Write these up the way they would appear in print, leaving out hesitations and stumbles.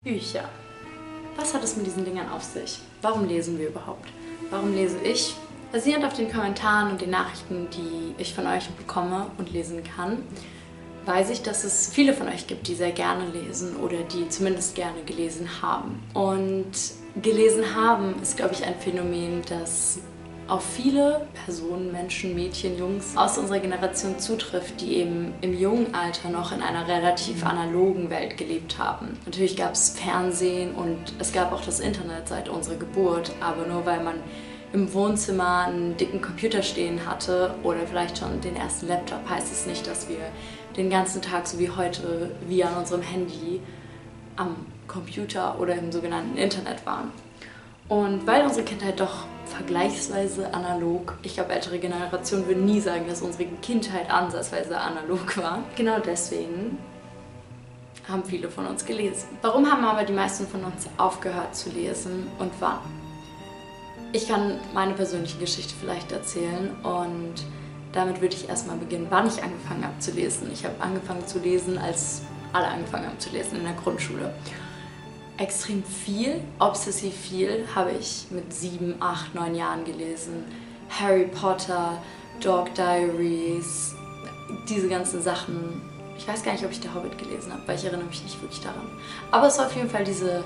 Bücher. Was hat es mit diesen Dingern auf sich? Warum lesen wir überhaupt? Warum lese ich? Basierend auf den Kommentaren und den Nachrichten, die ich von euch bekomme und lesen kann, weiß ich, dass es viele von euch gibt, die sehr gerne lesen oder die zumindest gerne gelesen haben. Und gelesen haben ist, glaube ich, ein Phänomen, das auf viele Personen, Menschen, Mädchen, Jungs aus unserer Generation zutrifft, die eben im jungen Alter noch in einer relativ analogen Welt gelebt haben. Natürlich gab es Fernsehen und es gab auch das Internet seit unserer Geburt, aber nur weil man im Wohnzimmer einen dicken Computer stehen hatte oder vielleicht schon den ersten Laptop, heißt es nicht, dass wir den ganzen Tag, so wie heute, wie an unserem Handy, am Computer oder im sogenannten Internet waren. Und weil unsere Kindheit doch vergleichsweise analog, ich glaube, ältere Generationen würden nie sagen, dass unsere Kindheit ansatzweise analog war. Genau deswegen haben viele von uns gelesen. Warum haben aber die meisten von uns aufgehört zu lesen und wann? Ich kann meine persönliche Geschichte vielleicht erzählen und damit würde ich erstmal beginnen, wann ich angefangen habe zu lesen. Ich habe angefangen zu lesen, als alle angefangen haben zu lesen in der Grundschule. Extrem viel, obsessiv viel, habe ich mit 7, 8, 9 Jahren gelesen. Harry Potter, Dog Diaries, diese ganzen Sachen. Ich weiß gar nicht, ob ich der Hobbit gelesen habe, weil ich erinnere mich nicht wirklich daran. Aber es war auf jeden Fall diese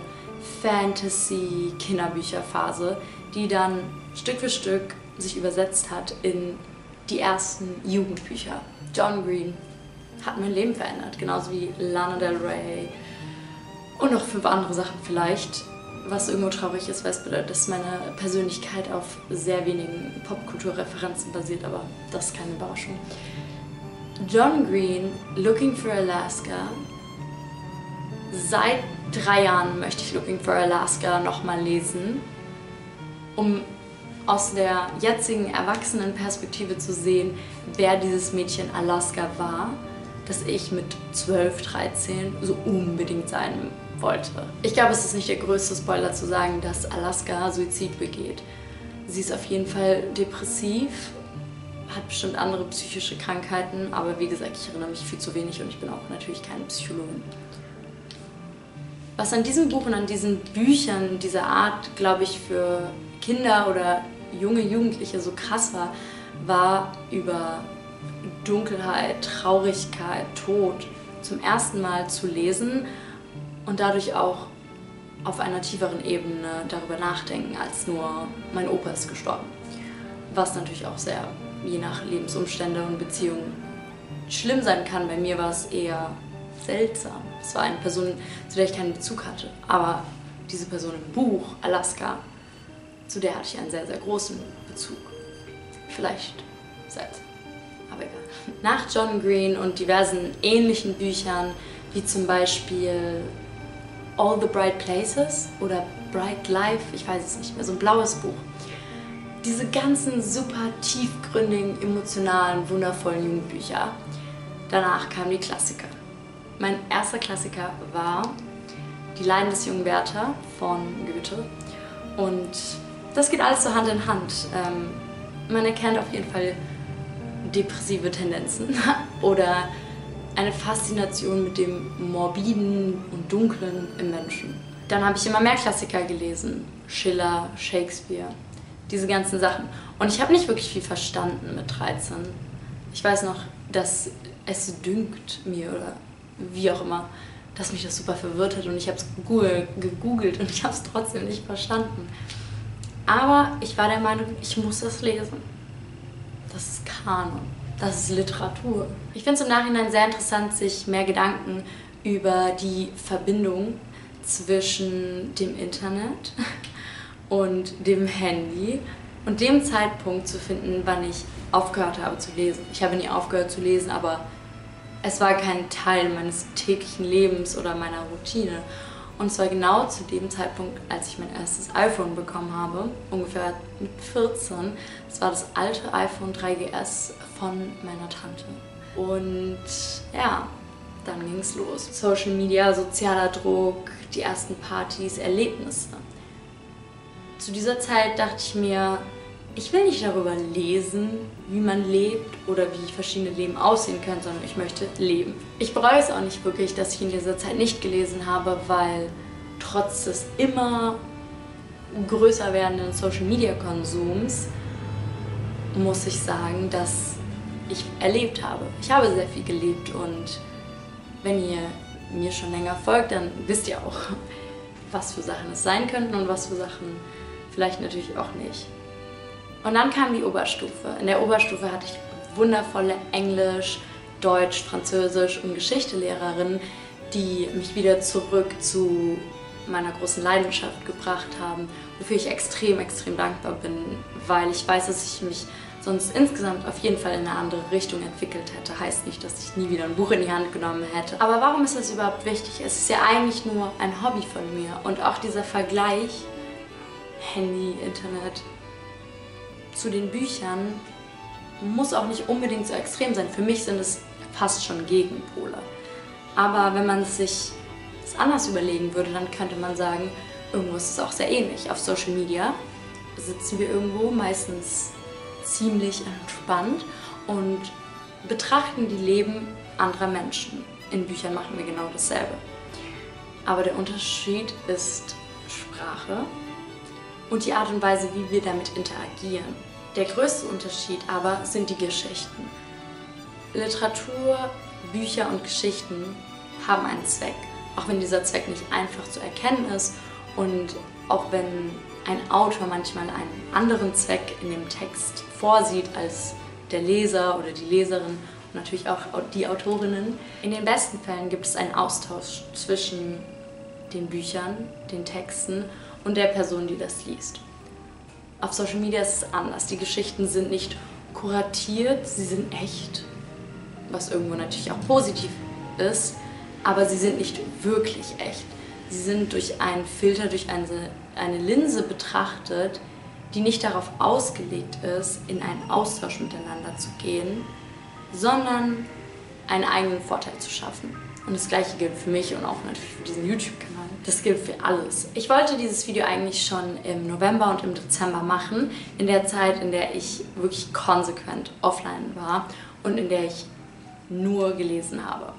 Fantasy-Kinderbücherphase, die dann Stück für Stück sich übersetzt hat in die ersten Jugendbücher. John Green hat mein Leben verändert, genauso wie Lana Del Rey und noch 5 andere Sachen vielleicht, was irgendwo traurig ist, weil es bedeutet, dass meine Persönlichkeit auf sehr wenigen Popkulturreferenzen basiert, aber das ist keine Überraschung. John Green, Looking for Alaska. Seit 3 Jahren möchte ich Looking for Alaska nochmal lesen, um aus der jetzigen Erwachsenenperspektive zu sehen, wer dieses Mädchen Alaska war, das ich mit 12, 13 so unbedingt sein wollte. Ich glaube, es ist nicht der größte Spoiler zu sagen, dass Alaska Suizid begeht. Sie ist auf jeden Fall depressiv, hat bestimmt andere psychische Krankheiten, aber wie gesagt, ich erinnere mich viel zu wenig und ich bin auch natürlich keine Psychologin. Was an diesem Buch und an diesen Büchern dieser Art, glaube ich, für Kinder oder junge Jugendliche so krass war, war über Dunkelheit, Traurigkeit, Tod zum ersten Mal zu lesen und dadurch auch auf einer tieferen Ebene darüber nachdenken, als nur mein Opa ist gestorben. Was natürlich auch sehr, je nach Lebensumstände und Beziehungen, schlimm sein kann. Bei mir war es eher seltsam. Es war eine Person, zu der ich keinen Bezug hatte. Aber diese Person im Buch, Alaska, zu der hatte ich einen sehr, sehr großen Bezug. Vielleicht seltsam, aber egal. Nach John Green und diversen ähnlichen Büchern, wie zum Beispiel All the Bright Places oder Bright Life, ich weiß es nicht mehr, so ein blaues Buch. Diese ganzen super tiefgründigen, emotionalen, wundervollen Jugendbücher. Danach kamen die Klassiker. Mein erster Klassiker war Die Leiden des jungen Werther von Goethe. Und das geht alles so Hand in Hand. Man erkennt auf jeden Fall depressive Tendenzen oder eine Faszination mit dem Morbiden und Dunklen im Menschen. Dann habe ich immer mehr Klassiker gelesen. Schiller, Shakespeare, diese ganzen Sachen. Und ich habe nicht wirklich viel verstanden mit 13. Ich weiß noch, dass es dünkt mir oder wie auch immer, dass mich das super verwirrt hat und ich habe es gegoogelt und ich habe es trotzdem nicht verstanden. Aber ich war der Meinung, ich muss das lesen. Das ist Kanon. Das ist Literatur. Ich finde es im Nachhinein sehr interessant, sich mehr Gedanken über die Verbindung zwischen dem Internet und dem Handy und dem Zeitpunkt zu finden, wann ich aufgehört habe zu lesen. Ich habe nie aufgehört zu lesen, aber es war kein Teil meines täglichen Lebens oder meiner Routine. Und zwar genau zu dem Zeitpunkt, als ich mein erstes iPhone bekommen habe, ungefähr mit 14. Das war das alte iPhone 3GS von meiner Tante. Und ja, dann ging es los. Social Media, sozialer Druck, die ersten Partys, Erlebnisse. Zu dieser Zeit dachte ich mir, ich will nicht darüber lesen, wie man lebt oder wie verschiedene Leben aussehen können, sondern ich möchte leben. Ich bereue es auch nicht wirklich, dass ich in dieser Zeit nicht gelesen habe, weil trotz des immer größer werdenden Social-Media-Konsums muss ich sagen, dass ich erlebt habe. Ich habe sehr viel gelebt und wenn ihr mir schon länger folgt, dann wisst ihr auch, was für Sachen es sein könnten und was für Sachen vielleicht natürlich auch nicht. Und dann kam die Oberstufe. In der Oberstufe hatte ich wundervolle Englisch, Deutsch, Französisch und Geschichte-Lehrerinnen, die mich wieder zurück zu meiner großen Leidenschaft gebracht haben, wofür ich extrem, extrem dankbar bin, weil ich weiß, dass ich mich sonst insgesamt auf jeden Fall in eine andere Richtung entwickelt hätte. Heißt nicht, dass ich nie wieder ein Buch in die Hand genommen hätte. Aber warum ist das überhaupt wichtig? Es ist ja eigentlich nur ein Hobby von mir. Und auch dieser Vergleich, Handy, Internet, zu den Büchern, muss auch nicht unbedingt so extrem sein. Für mich sind es fast schon Gegenpole. Aber wenn man sich das anders überlegen würde, dann könnte man sagen, irgendwo ist es auch sehr ähnlich. Auf Social Media sitzen wir irgendwo, meistens ziemlich entspannt und betrachten die Leben anderer Menschen. In Büchern machen wir genau dasselbe. Aber der Unterschied ist Sprache und die Art und Weise, wie wir damit interagieren. Der größte Unterschied aber sind die Geschichten. Literatur, Bücher und Geschichten haben einen Zweck, auch wenn dieser Zweck nicht einfach zu erkennen ist und auch wenn ein Autor manchmal einen anderen Zweck in dem Text vorsieht als der Leser oder die Leserin und natürlich auch die Autorinnen. In den besten Fällen gibt es einen Austausch zwischen den Büchern, den Texten und der Person, die das liest. Auf Social Media ist es anders. Die Geschichten sind nicht kuratiert, sie sind echt, was irgendwo natürlich auch positiv ist, aber sie sind nicht wirklich echt. Sie sind durch einen Filter, durch eine Linse betrachtet, die nicht darauf ausgelegt ist, in einen Austausch miteinander zu gehen, sondern einen eigenen Vorteil zu schaffen. Und das Gleiche gilt für mich und auch natürlich für diesen YouTube-Kanal. Das gilt für alles. Ich wollte dieses Video eigentlich schon im November und im Dezember machen, in der Zeit, in der ich wirklich konsequent offline war und in der ich nur gelesen habe.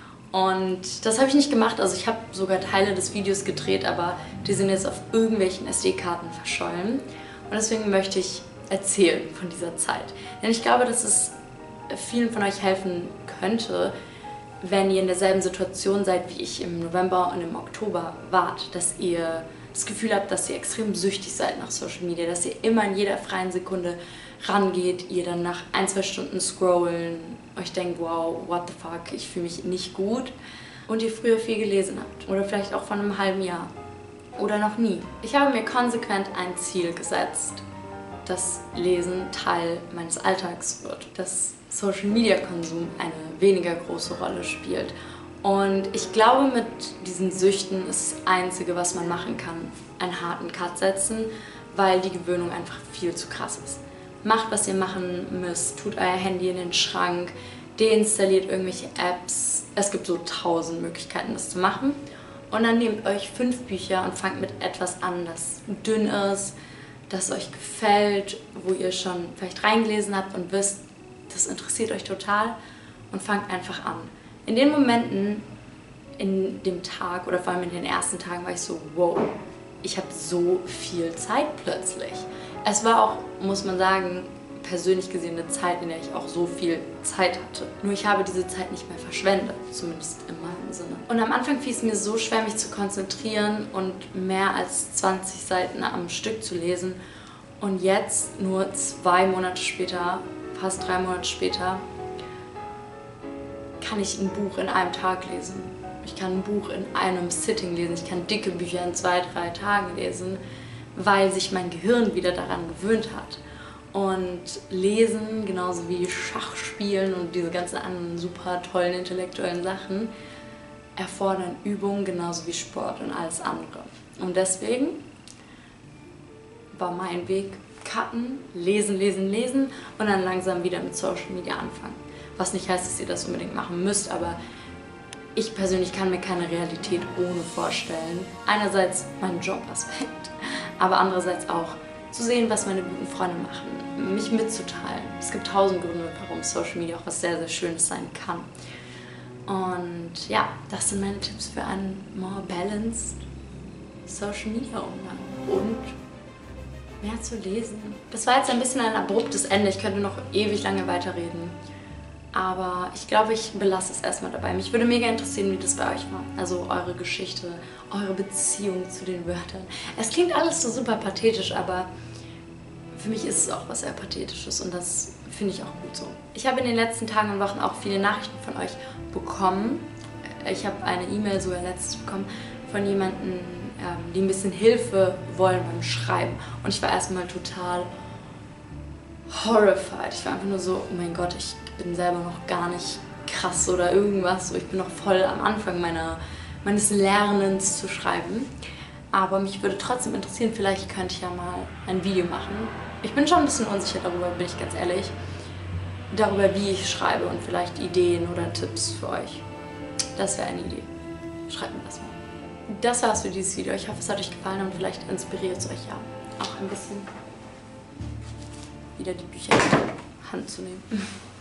Und das habe ich nicht gemacht, also ich habe sogar Teile des Videos gedreht, aber die sind jetzt auf irgendwelchen SD-Karten verschollen. Und deswegen möchte ich erzählen von dieser Zeit. Denn ich glaube, dass es vielen von euch helfen könnte, wenn ihr in derselben Situation seid, wie ich im November und im Oktober wart, dass ihr das Gefühl habt, dass ihr extrem süchtig seid nach Social Media, dass ihr immer in jeder freien Sekunde rangeht, ihr dann nach 1-2 Stunden scrollen, euch denkt, wow, what the fuck, ich fühle mich nicht gut und ihr früher viel gelesen habt oder vielleicht auch von einem halben Jahr oder noch nie. Ich habe mir konsequent ein Ziel gesetzt, dass Lesen Teil meines Alltags wird, dass Social-Media-Konsum eine weniger große Rolle spielt. Und ich glaube, mit diesen Süchten ist das Einzige, was man machen kann, einen harten Cut setzen, weil die Gewöhnung einfach viel zu krass ist. Macht, was ihr machen müsst, tut euer Handy in den Schrank, deinstalliert irgendwelche Apps. Es gibt so 1000 Möglichkeiten, das zu machen. Und dann nehmt euch 5 Bücher und fangt mit etwas an, das dünn ist, das euch gefällt, wo ihr schon vielleicht reingelesen habt und wisst, das interessiert euch total und fangt einfach an. In den Momenten, in dem Tag oder vor allem in den ersten Tagen war ich so, wow, ich habe so viel Zeit plötzlich. Es war auch, muss man sagen, persönlich gesehen eine Zeit, in der ich auch so viel Zeit hatte. Nur ich habe diese Zeit nicht mehr verschwendet, zumindest in meinem Sinne. Und am Anfang fiel es mir so schwer, mich zu konzentrieren und mehr als 20 Seiten am Stück zu lesen. Und jetzt, nur 2 Monate später, fast 3 Monate später, kann ich ein Buch in einem Tag lesen. Ich kann ein Buch in einem Sitting lesen. Ich kann dicke Bücher in 2-3 Tagen lesen, weil sich mein Gehirn wieder daran gewöhnt hat. Und Lesen, genauso wie Schachspielen und diese ganzen anderen super tollen intellektuellen Sachen, erfordern Übung genauso wie Sport und alles andere. Und deswegen war mein Weg cutten, lesen, lesen, lesen und dann langsam wieder mit Social Media anfangen. Was nicht heißt, dass ihr das unbedingt machen müsst, aber ich persönlich kann mir keine Realität ohne vorstellen. Einerseits mein Jobaspekt, aber andererseits auch zu sehen, was meine guten Freunde machen, mich mitzuteilen. Es gibt 1000 Gründe, warum Social Media auch was sehr, sehr Schönes sein kann. Und ja, das sind meine Tipps für einen more balanced Social Media Umgang und mehr zu lesen. Das war jetzt ein bisschen ein abruptes Ende. Ich könnte noch ewig lange weiterreden. Aber ich glaube, ich belasse es erstmal dabei. Mich würde mega interessieren, wie das bei euch war. Also eure Geschichte, eure Beziehung zu den Wörtern. Es klingt alles so super pathetisch, aber für mich ist es auch was sehr Pathetisches und das finde ich auch gut so. Ich habe in den letzten Tagen und Wochen auch viele Nachrichten von euch bekommen. Ich habe eine E-Mail sogar letztens bekommen von jemandem, die ein bisschen Hilfe wollen beim Schreiben. Und ich war erstmal total horrified. Ich war einfach nur so, oh mein Gott, ich bin selber noch gar nicht krass oder irgendwas. Ich bin noch voll am Anfang meines Lernens zu schreiben. Aber mich würde trotzdem interessieren, vielleicht könnte ich ja mal ein Video machen. Ich bin schon ein bisschen unsicher darüber, bin ich ganz ehrlich. Darüber, wie ich schreibe und vielleicht Ideen oder Tipps für euch. Das wäre eine Idee. Schreibt mir das mal. Das war's für dieses Video. Ich hoffe, es hat euch gefallen und vielleicht inspiriert es euch ja auch ein bisschen wieder die Bücher in die Hand zu nehmen.